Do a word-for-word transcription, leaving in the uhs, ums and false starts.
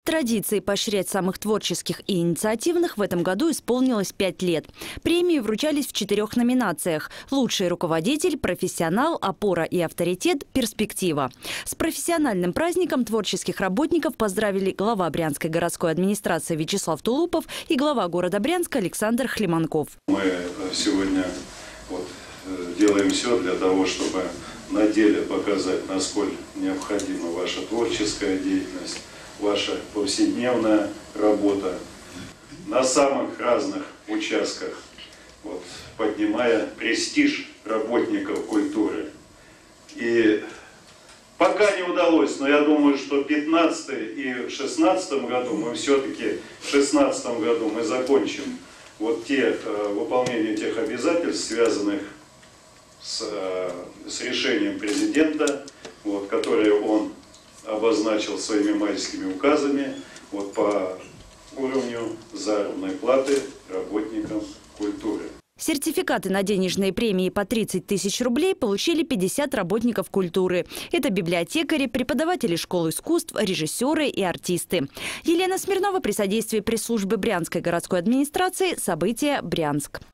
Традиции поощрять самых творческих и инициативных в этом году исполнилось пять лет. Премии вручались в четырех номинациях: «Лучший руководитель», «Профессионал», «Опора и авторитет», «Перспектива». С профессиональным праздником творческих работников поздравили глава Брянской городской администрации Вячеслав Тулупов и глава города Брянска Александр Хлеманков. Мы сегодня вот делаем все для того, чтобы на деле показать, насколько необходима ваша творческая деятельность, ваша повседневная работа на самых разных участках, вот, поднимая престиж работников культуры. И пока не удалось, но я думаю, что в пятнадцатом и шестнадцатом году мы все-таки, в шестнадцатом году мы закончим вот те, выполнение тех обязательств, связанных с, с решением президента, вот, которые он обозначил своими майскими указами, вот, по уровню заработной платы работникам культуры. Сертификаты на денежные премии по тридцать тысяч рублей получили пятьдесят работников культуры. Это библиотекари, преподаватели школ искусств, режиссеры и артисты. Елена Смирнова при содействии пресс-службы Брянской городской администрации. События. Брянск.